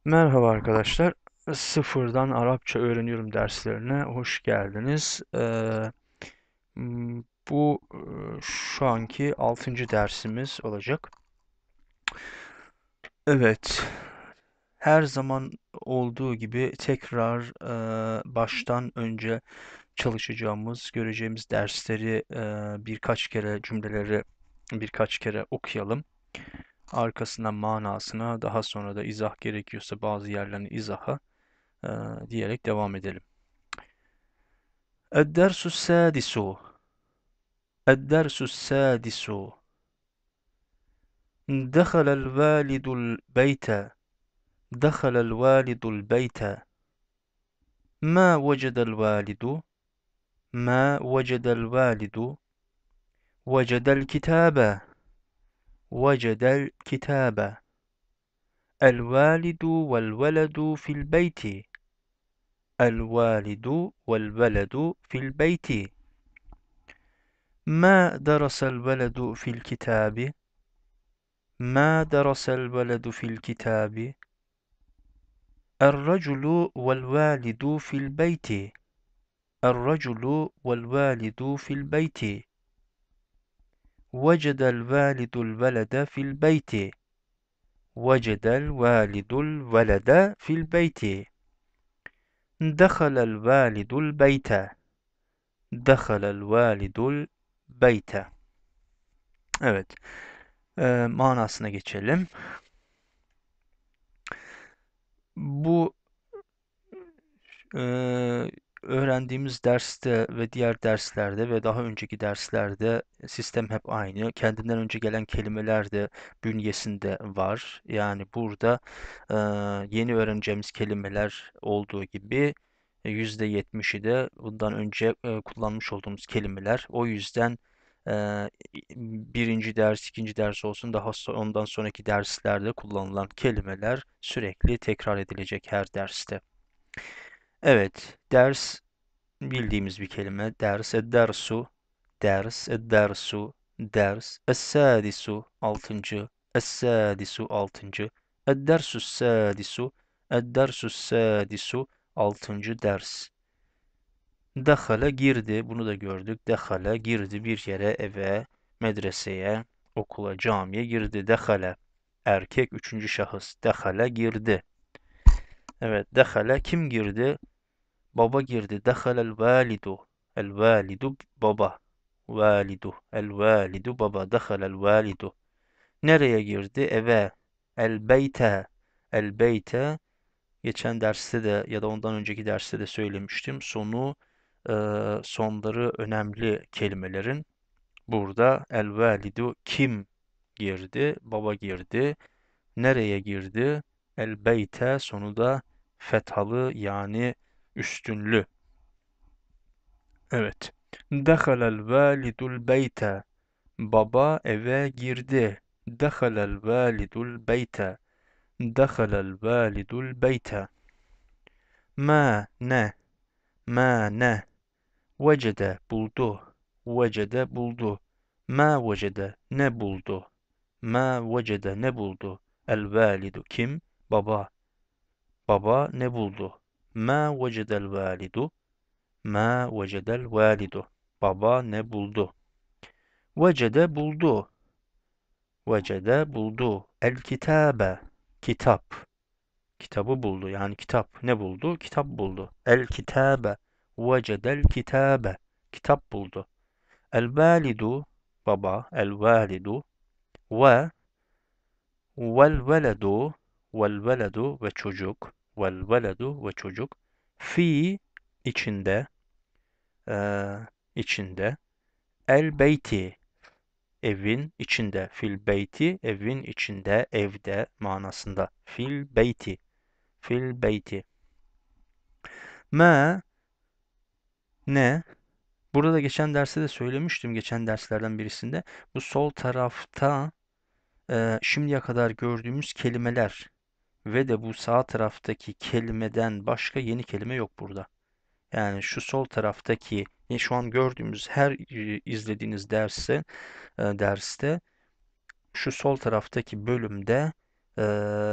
Merhaba arkadaşlar. Sıfırdan Arapça öğreniyorum derslerine hoş geldiniz. Bu şu anki 6. dersimiz olacak. Evet, her zaman olduğu gibi tekrar baştan önce çalışacağımız, göreceğimiz dersleri birkaç kere cümleleri birkaç kere okuyalım. Arkasından manasına, daha sonra da izah gerekiyorsa bazı yerlerin izaha eee, diyerek devam edelim. الدرس السادس الدرس السادس دخل الوالد البيت دخل الوالد البيت ما وجد الوالد ما وجد الوالد وجد الكتاب وجد الكتاب الوالد والولد في البيت الوالد والولد في البيت ما درس الولد في الكتاب ما درس الولد في الكتاب الرجل والوالد في البيت الرجل والوالد في البيت وجد الوالد الولد في البيت وجد الوالد الولد في البيت دخل الوالد البيت دخل الوالد البيت. Evet. Manasına geçelim. Bu Eee, öğrendiğimiz derste ve diğer derslerde ve daha önceki derslerde sistem hep aynı. Kendinden önce gelen kelimeler de bünyesinde var. Yani burada yeni öğreneceğimiz kelimeler olduğu gibi %70'i de bundan önce kullanmış olduğumuz kelimeler. O yüzden eee, birinci ders, ikinci ders olsun daha ondan sonraki derslerde kullanılan kelimeler sürekli tekrar edilecek her derste. Evet, ders bildiğimiz bir kelime. Ders, dersu, ders, dersu, ders. Es-sadisu, altıncı. Es-sadisu, altıncı. Ed-dersu sadisu, ed-dersu sadisu, altıncı ders. Dehale girdi, bunu da gördük. Dehale girdi bir yere, eve, medreseye, okula, camiye girdi. Dehale, erkek üçüncü şahıs. Dehale girdi. Evet, dehale kim girdi? Baba girdi. Dehalel validu. El validu baba. Validu. El validu baba. Dehalel validu. Nereye girdi? Eve. El beyte. El beyte. Geçen derste de ya da ondan önceki derste de söylemiştim. Sonları önemli kelimelerin. Burada el validu kim girdi? Baba girdi. Nereye girdi? El beyte sonu da fethalı yani üstünlü. Evet. Dehalel validul beyte. Baba eve girdi. Dehalel validul beyte. Dehalel validul beyte. Ma ne? Ma ne? Vecede buldu. Vecede buldu. Ma vecede ne buldu? Ma vecede ne buldu? El validu kim? Baba. Baba ne buldu? Ma vecedel validu. Ma vecedel validu. Baba ne buldu? Vecede buldu. Vecede buldu. El kitabe. Kitap. Kitabı buldu. Yani kitap ne buldu? Kitap buldu. El kitabe. Vecedel kitabe. Kitap buldu. El validu. Baba. El validu. Ve vel veledu. Vel veledu ve çocuk. Vel veledu ve çocuk. Fi içinde. içinde. El beyti. Evin içinde. Fil beyti evin içinde, evde manasında. Fil beyti. Fil beyti. Ma ne? Burada geçen derste de söylemiştim geçen derslerden birisinde. Bu sol tarafta şimdiye kadar gördüğümüz kelimeler ve de bu sağ taraftaki kelimeden başka yeni kelime yok burada. Yani şu sol taraftaki şu an gördüğümüz her izlediğiniz derste şu sol taraftaki bölümde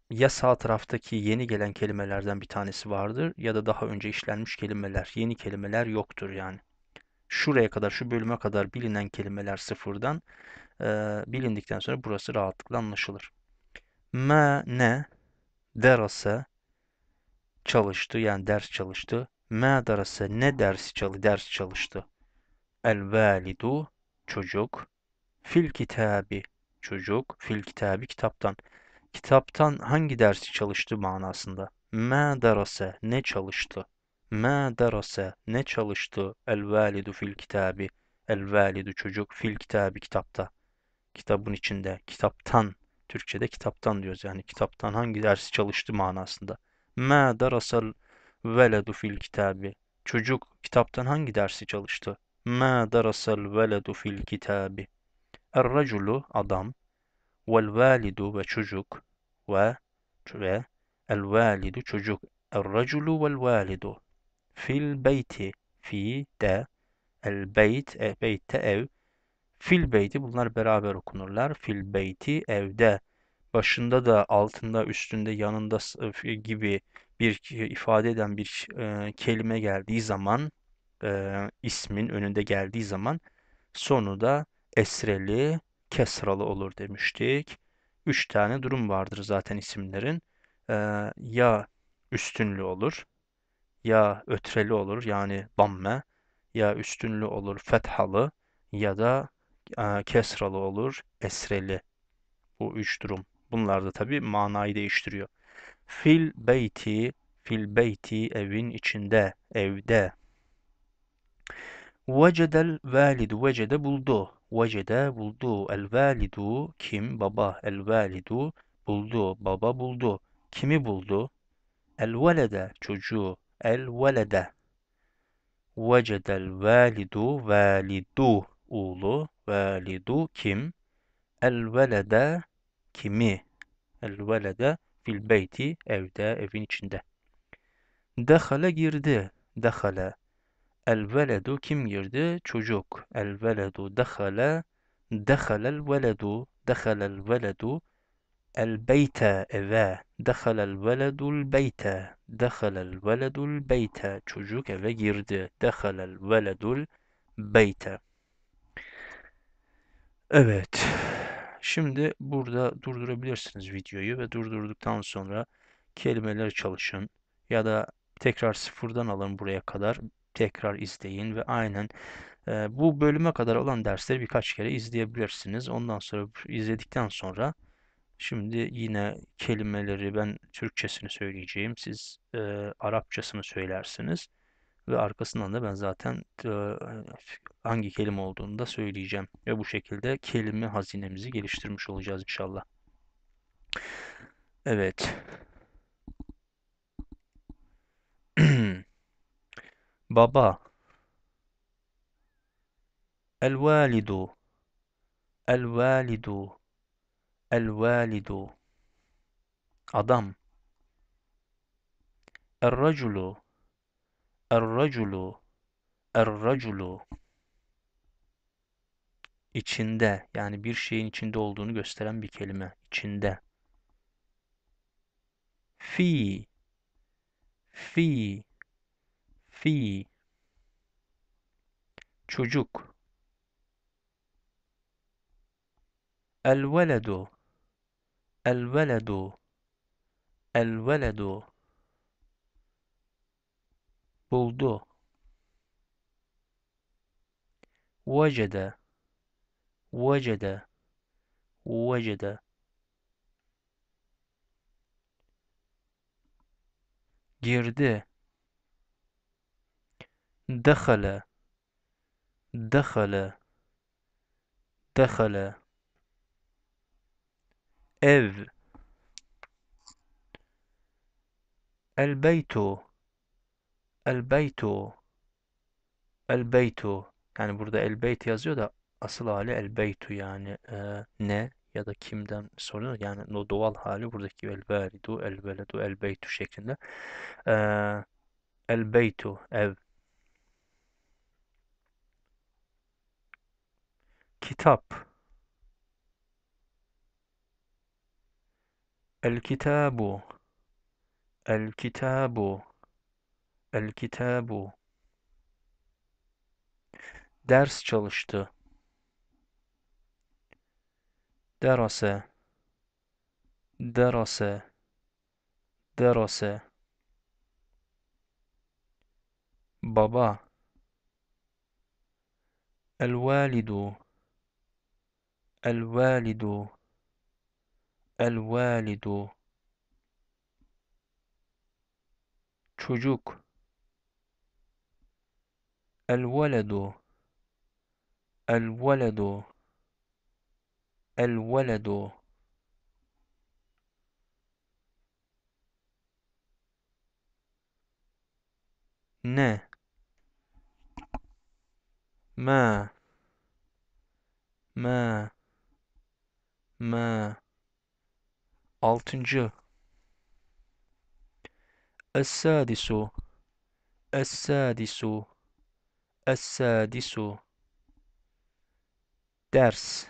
ya sağ taraftaki yeni gelen kelimelerden bir tanesi vardır ya da daha önce işlenmiş kelimeler. Yeni kelimeler yoktur yani. Şuraya kadar, şu bölüme kadar bilinen kelimeler sıfırdan bilindikten sonra burası rahatlıkla anlaşılır. Ma ne derase çalıştı yani ders çalıştı. Ma derase ne ders çalıştı. El validu çocuk. Fil kitabi çocuk. Fil kitabi kitaptan. Kitaptan hangi dersi çalıştı manasında. Ma derase ne çalıştı. Ma derase ne çalıştı. El validu fil kitabi. El validu çocuk fil kitabi kitapta. Kitabın içinde. Kitaptan. Türkçe'de kitaptan diyoruz yani. Kitaptan hangi dersi çalıştı manasında. Ma derasel veledu fil kitabi. Çocuk kitaptan hangi dersi çalıştı? Ma derasel veledu fil kitabi. Er-raculu adam. Vel validu ve çocuk. Ve ve el validu çocuk. Er-raculu vel validu. Fil beyti. Fi de. El beyt. Beytte ev. Fil beyti bunlar beraber okunurlar. Fil beyti evde. Başında da altında üstünde yanında gibi bir ifade eden bir kelime geldiği zaman ismin önünde geldiği zaman sonu da esreli kesralı olur demiştik. Üç tane durum vardır zaten isimlerin. E, Ya üstünlü olur ya ötreli olur yani damme ya üstünlü olur fethalı ya da kesralı olur esreli. Bu üç durum. Bunlar da tabii manayı değiştiriyor. Fil beyti, fil beyti evin içinde, evde. Vecedel validu, vecede buldu. Vecede buldu. El validu kim? Baba. El validu buldu. Baba buldu. Kimi buldu? El velede çocuğu. El velede. Vecedel validu, validu oğlu. Validu kim? El velede kimi? El velede fil beyti evde, evin içinde. Dehale girdi. Dehale. El veledu kim girdi? Çocuk. El veledu dehale. Dehalel veledu. Dehalel veledu. El beyte eve. Dehalel veledul beyte. Dehalel veledul beyte. Çocuk eve girdi. Dehalel veledul beyte. Evet. Şimdi burada durdurabilirsiniz videoyu ve durdurduktan sonra kelimeleri çalışın ya da tekrar sıfırdan alın buraya kadar tekrar izleyin ve aynen bu bölüme kadar olan dersleri birkaç kere izleyebilirsiniz. Ondan sonra izledikten sonra şimdi yine kelimeleri ben Türkçesini söyleyeceğim. Siz Arapçasını söylersiniz. Ve arkasından da ben zaten hangi kelime olduğunu da söyleyeceğim. Ve bu şekilde kelime hazinemizi geliştirmiş olacağız inşallah. Evet. Baba. El validu. El validu. El validu. Adam. Er raculu. Er raculu. Er raculu. İçinde yani bir şeyin içinde olduğunu gösteren bir kelime. İçinde. Fi. Fi. Fi. Çocuk. El veledu. El veledu. El veledu. Buldu. Vecede. Vecede. Vecede. Girdi. Dehale. Dehale. Dehale. Ev. El beytu. El beytu. El beytu. Yani burada el beyt yazıyor da asıl hali el beytu yani ne ya da kimden soruyor. Yani o doğal hali buradaki el validu, el veledu, el beytu şeklinde. E, El beytu ev. Kitap. El-kitabu. El-kitabu. El-kitabu. Ders çalıştı. Derase. Derase. Derase. Baba. El-validu. El-validu. El-validu. Çocuk. El-veledu. El-veledu. El-veledu. Ne? Ma. Ma. Ma. Altıncı. Es-sadisu. Es-sadisu. Es-sadisu. Ders.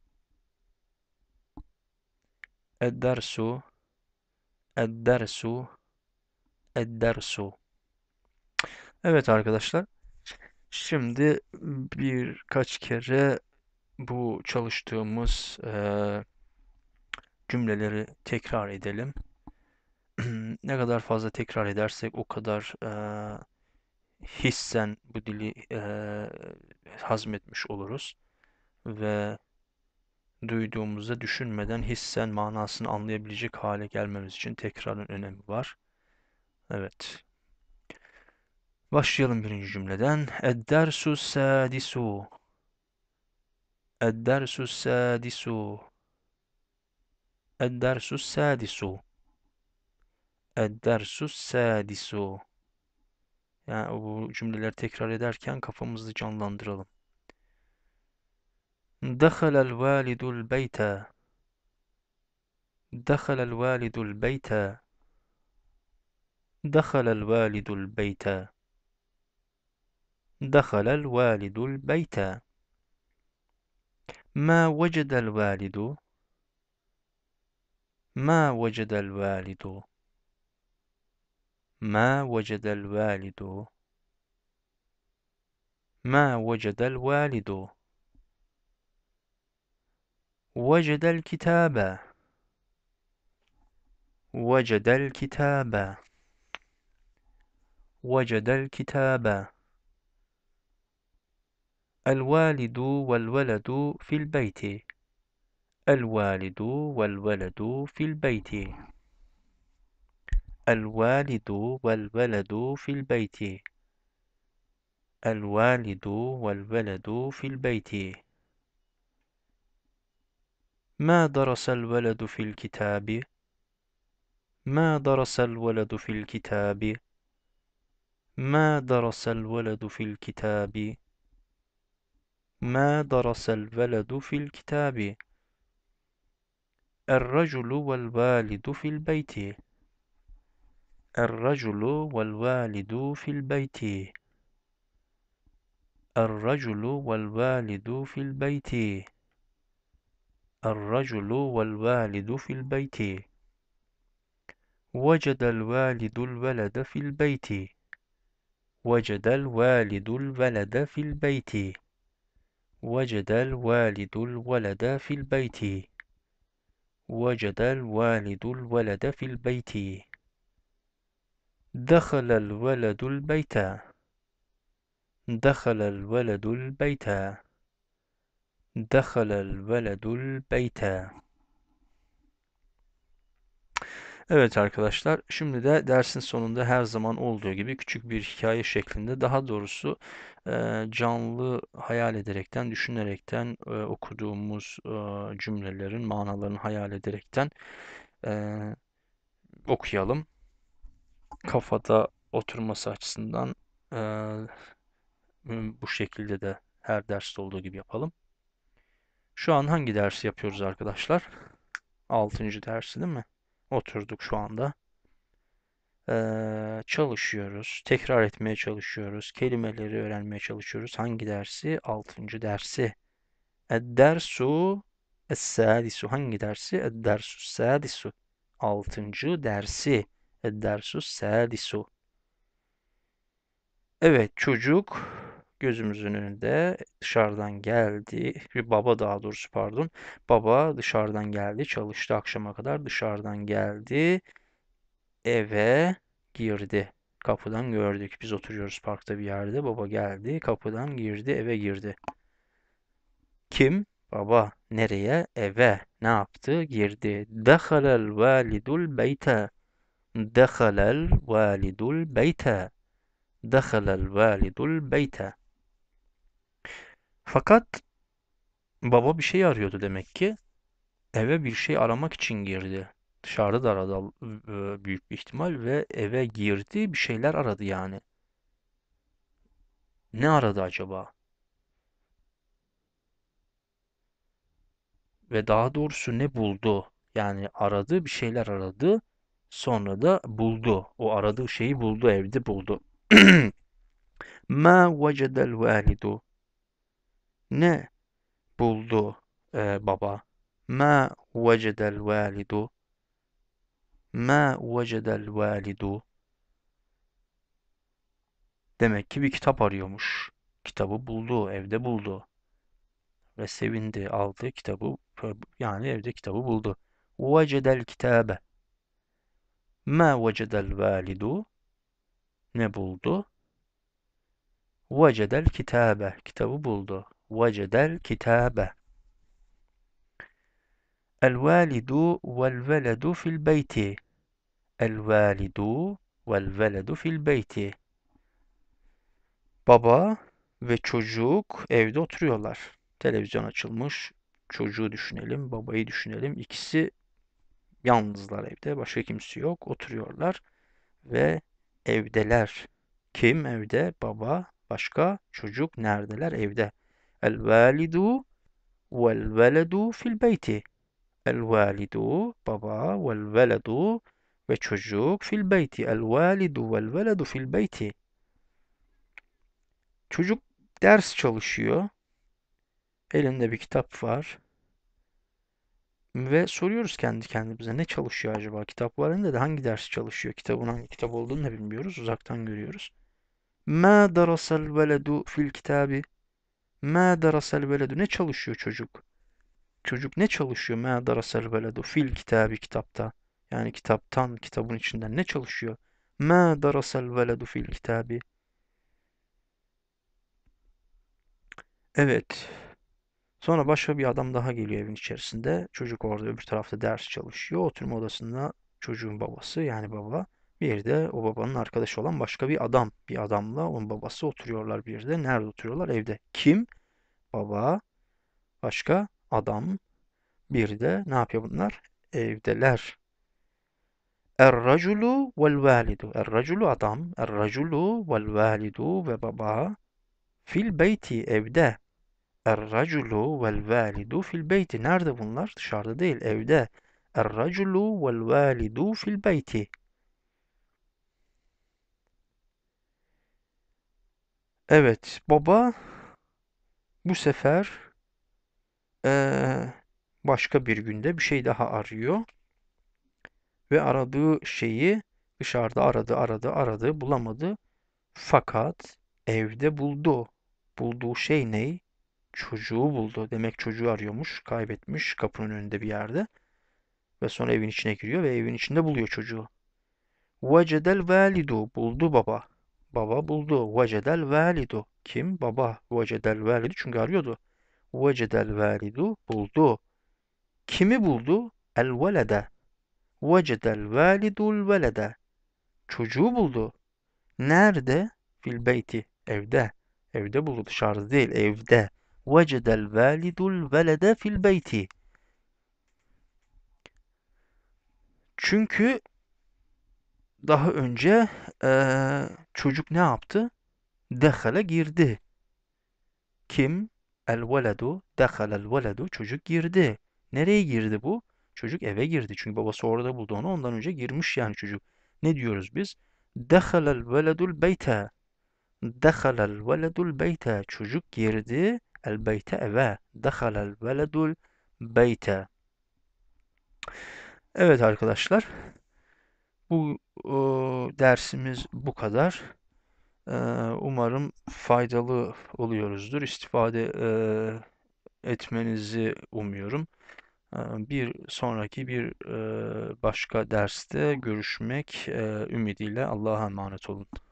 Ed-dersu. Ed-dersu. Ed-dersu. Evet arkadaşlar. Şimdi birkaç kere bu çalıştığımız cümleleri tekrar edelim. Ne kadar fazla tekrar edersek o kadar hissen bu dili hazmetmiş oluruz ve duyduğumuzda düşünmeden hissen manasını anlayabilecek hale gelmemiz için tekrarın önemi var. Evet. Başlayalım birinci cümleden. Ed-dersu sadisu. Ed-dersu sadisu. Ed-dersu sadisu. Ed-dersu sadisu. Yani bu cümleleri tekrar ederken kafamızı canlandıralım. دخل الوالد البيت. دخل الوالد البيت. دخل الوالد البيت. دخل الوالد البيت. ما وجد الوالد. ما وجد الوالد. ما وجد الوالد. ما وجد الوالد. وجد الكتاب. وجد الكتاب. وجد الكتاب. الوالد والولد في البيت. الوالد والولد في البيت. الوالد والولد في البيت. الوالد والولد في البيت. ما درس الولد في الكتاب. ما درس الولد في الكتاب. ما درس الولد في الكتاب. ما درس الولد في الكتاب. الرجل والوالد في البيت. الرجل والوالد في البيت. الرجل والوالد في البيت. الرجل والوالد في البيت. وجد الوالد الولد في البيت. وجد الوالد الولد في البيت. وجد الوالد الولد في البيت. وجد الوالد الولد في البيت. دخل الولد البيت. دخل الولد البيت. دخل الولد البيت. Evet arkadaşlar, şimdi de dersin sonunda her zaman olduğu gibi küçük bir hikaye şeklinde, daha doğrusu canlı hayal ederekten, düşünerekten okuduğumuz cümlelerin manalarını hayal ederekten e, okuyalım. Kafada oturması açısından bu şekilde de her derste olduğu gibi yapalım. Şu an hangi dersi yapıyoruz arkadaşlar? 6. dersi değil mi? Oturduk şu anda. Çalışıyoruz. Tekrar etmeye çalışıyoruz. Kelimeleri öğrenmeye çalışıyoruz. Hangi dersi? 6. dersi. Ed-dersu es-sadisu. Hangi dersi? Ed-dersu es-sadisu. Altıncı dersi. Dersus sadisu. Evet, çocuk gözümüzün önünde dışarıdan geldi. Bir baba, daha doğrusu pardon. Baba dışarıdan geldi. Çalıştı akşama kadar. Dışarıdan geldi. Eve girdi. Kapıdan gördük. Biz oturuyoruz parkta bir yerde. Baba geldi. Kapıdan girdi. Eve girdi. Kim? Baba. Nereye? Eve. Ne yaptı? Girdi. Dehalel validul beyte. Dehalel validul beyte. Dehalel validul beyte. Fakat baba bir şey arıyordu demek ki. Eve bir şey aramak için girdi. Dışarıda da aradı büyük bir ihtimal ve eve girdi, bir şeyler aradı yani. Ne aradı acaba? Ve daha doğrusu ne buldu? Yani aradı, bir şeyler aradı. Sonra da buldu. O aradığı şeyi buldu, evde buldu. Ma vecedel validu. Ne buldu baba? Ma vecedel validu. Ma vecedel validu. Demek ki bir kitap arıyormuş. Kitabı buldu, evde buldu. Ve sevindi, aldı kitabı, yani evde kitabı buldu. Vecedel kitabe. Ma vecedel validu. Ne buldu? Vecedel kitabe. Kitabı buldu. Vecedel kitabe. El validu vel veledu fil beyti. El validu vel veledu fil beyti. Baba ve çocuk evde oturuyorlar. Televizyon açılmış. Çocuğu düşünelim, babayı düşünelim. İkisi yalnızlar evde. Başka kimse yok. Oturuyorlar ve evdeler. Kim evde? Baba. Başka? Çocuk neredeler? Evde. El validu vel veledu fil beyti. El validu baba vel veledu ve çocuk fil beyti. El validu vel veledu fil beyti. Çocuk ders çalışıyor. Elinde bir kitap var. Ve soruyoruz kendi kendimize, ne çalışıyor acaba? Kitap var elinde de hangi ders çalışıyor? Kitabın hangi kitap olduğunu da bilmiyoruz. Uzaktan görüyoruz. Ma darasel veledu fil kitabi. Ma darasel veledu. Ne çalışıyor çocuk? Çocuk ne çalışıyor? Ma darasel veledu fil kitabi, kitapta. Yani kitaptan, kitabın içinden ne çalışıyor? Ma darasel veledu fil kitabi. Evet. Sonra başka bir adam daha geliyor evin içerisinde. Çocuk orada öbür tarafta ders çalışıyor. Oturma odasında çocuğun babası, yani baba. Bir de o babanın arkadaşı olan başka bir adam. Bir adamla onun babası oturuyorlar bir de. Nerede oturuyorlar? Evde. Kim? Baba. Başka? Adam. Bir de ne yapıyor bunlar? Evdeler. Er-raculu vel-validu. Er-raculu adam. Er-raculu vel-validu ve baba. Fil beyti, evde. Er-raculu vel-validu fil beyti. Nerede bunlar? Dışarıda değil, evde. Er-raculu vel-validu fil beyti. Evet, baba bu sefer eee, başka bir günde bir şey daha arıyor. Ve aradığı şeyi dışarıda aradı, bulamadı. Fakat evde buldu. Bulduğu şey ne? Çocuğu buldu. Demek çocuğu arıyormuş, kaybetmiş kapının önünde bir yerde. Ve sonra evin içine giriyor ve evin içinde buluyor çocuğu. Vecedel validu, buldu baba. Baba buldu. Vecedel validu. Kim? Baba. Vecedel validu, çünkü arıyordu. Vecedel validu, buldu. Kimi buldu? El velede. Vecedel validul velede. Çocuğu buldu. Nerede? Fil beyti. Evde. Evde buldu. Dışarıda değil. Evde. Vecedel validul velede fil beyti. Çünkü daha önce çocuk ne yaptı? Dehale girdi. Kim? El veledu. Dehalel veledu. Çocuk girdi. Nereye girdi bu? Çocuk eve girdi. Çünkü babası orada buldu onu. Ondan önce girmiş yani çocuk. Ne diyoruz biz? Dehalel veledul beyte. Dehalel veledul beyte. Çocuk girdi. El beyte, eve. Dehalel veledul beyte. Evet arkadaşlar, bu dersimiz bu kadar. Eee, Umarım faydalı oluyoruzdur. İstifade etmenizi umuyorum. Bir sonraki bir başka derste görüşmek ümidiyle Allah'a emanet olun.